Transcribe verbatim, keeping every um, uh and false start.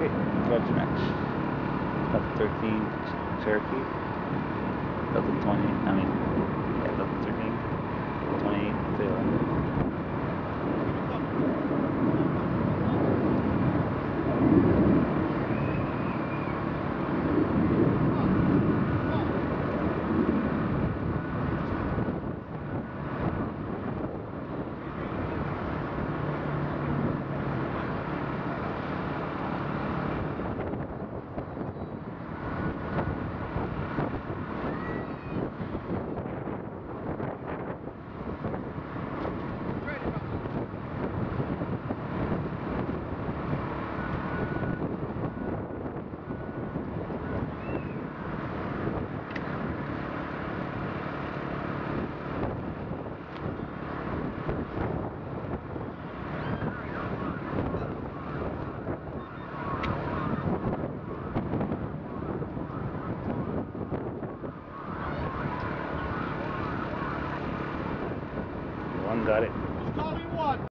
Okay, grudge match. Delta thirteen Cherokee. Delta twenty, I mean, yeah, Delta thirteen, twenty-eight Taylor. One got it.